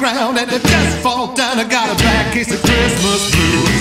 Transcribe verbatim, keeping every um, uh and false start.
ground and it just fall down. I got a bad case of Christmas blues.